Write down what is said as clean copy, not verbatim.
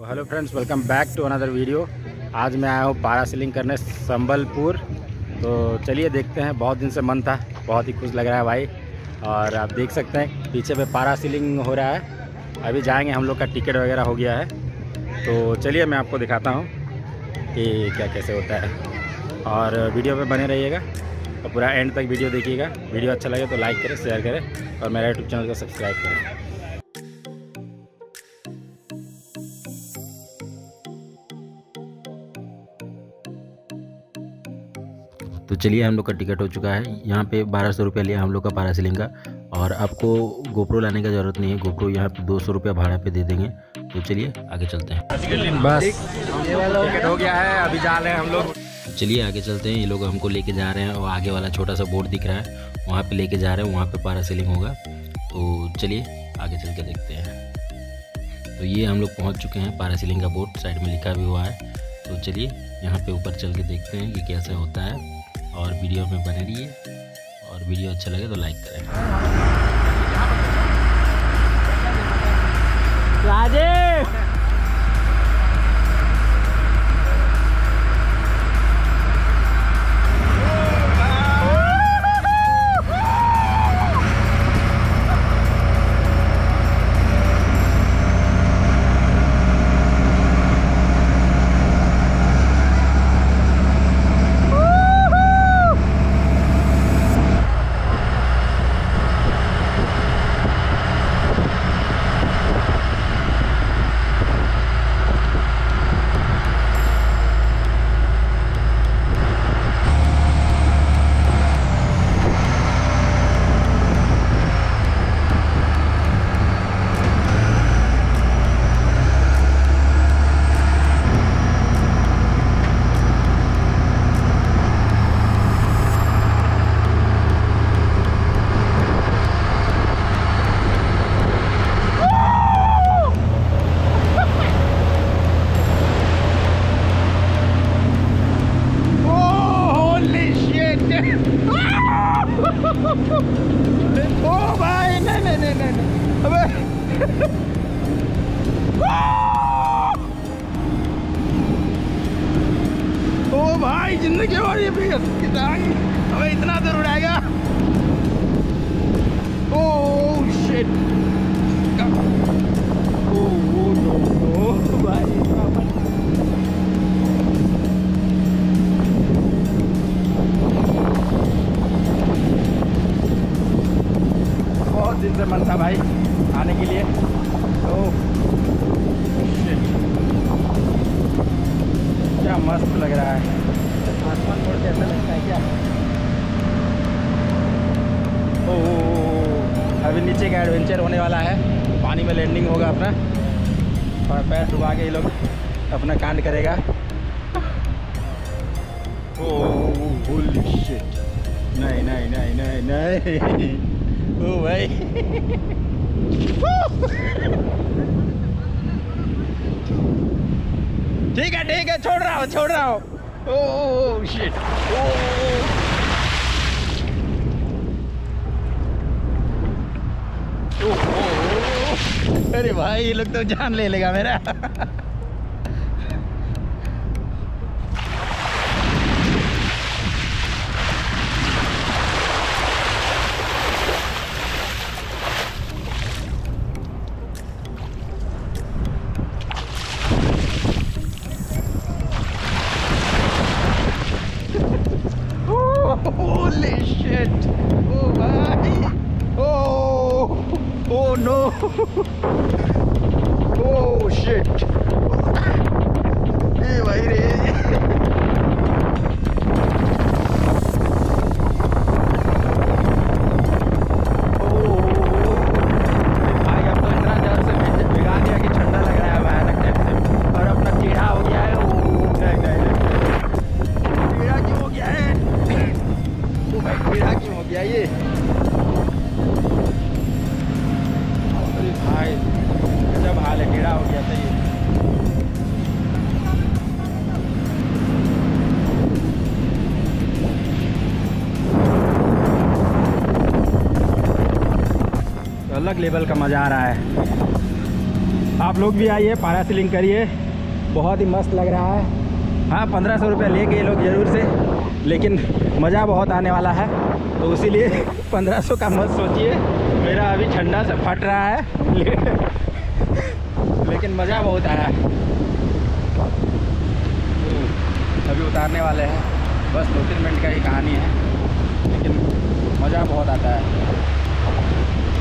Hello friends, welcome back to another video. आज मैं आया हूँ पैरासेलिंग करने संबलपुर। तो चलिए देखते हैं, बहुत दिन से मन था, बहुत ही खुश लग रहा है भाई। और आप देख सकते हैं पीछे पे पैरासेलिंग हो रहा है। अभी जाएंगे, हम लोग का टिकट वगैरह हो गया है। तो चलिए मैं आपको दिखाता हूँ कि क्या कैसे होता है, और वीडियो पे बने रहिएगा और पूरा एंड तक वीडियो देखिएगा। वीडियो अच्छा लगे तो लाइक करें, शेयर करें और मेरा यूट्यूब चैनल को सब्सक्राइब करें। तो चलिए, हम लोग का टिकट हो चुका है। यहाँ पे 1200 रुपया लिया हम लोग का पैरासेलिंग का। और आपको गोप्रो लाने का ज़रूरत नहीं है, गोप्रो यहाँ पे 200 रुपया भाड़ा पे दे देंगे। तो चलिए आगे चलते हैं। बस ये वाला टिकट हो गया है, अभी जा रहे हैं हम लोग। चलिए आगे चलते हैं। ये लोग हमको लेके जा रहे हैं और आगे वाला छोटा सा बोर्ड दिख रहा है, वहाँ पे लेके जा रहे हैं, वहाँ पे पैरासेलिंग होगा। तो चलिए आगे चल के देखते हैं। तो ये हम लोग पहुँच चुके हैं, पैरासेलिंग का बोर्ड साइड में लिखा भी हुआ है। तो चलिए यहाँ पे ऊपर चल के देखते हैं कि कैसे होता है, और वीडियो में बने रहिए। और वीडियो अच्छा लगे तो लाइक करें। राजेश ओ भाई, नहीं अबे ओ भाई, जिंदगी और ये भी अबे इतना दूर उड़ाएगा। ओह शिट, ओह नो भाई। बहुत दिन से मन था भाई आने के लिए। ओह शिट, क्या मस्त लग रहा है। आसमान मोड़ के ऐसा लगता है क्या। ओह, अभी नीचे का एडवेंचर होने वाला है, पानी में लैंडिंग होगा अपना, और पैर डुबा के ये लोग अपना कांड करेगा। ओह होली शिट, नहीं ओ भाई ठीक है, छोड़ रहा हूँ। ओह शिट, अरे भाई ये लोग तो जान ले लेगा मेरा। Holy shit! Oh भाई, oh no! Oh shit! ये भाई रे, ये अरे भाई जब हाल है, टेढ़ा हो गया था ये। तो अलग लेवल का मज़ा आ रहा है। आप लोग भी आइए, पैरासेलिंग करिए, बहुत ही मस्त लग रहा है। हाँ 1500 रुपये लेंगे ये लोग ज़रूर से, लेकिन मज़ा बहुत आने वाला है, तो इसीलिए 1500 का मत सोचिए। मेरा अभी ठंडा से फट रहा है लेकिन मज़ा बहुत आया है। अभी उतारने वाले हैं, बस 2-3 मिनट का ही कहानी है, लेकिन मज़ा बहुत आता है।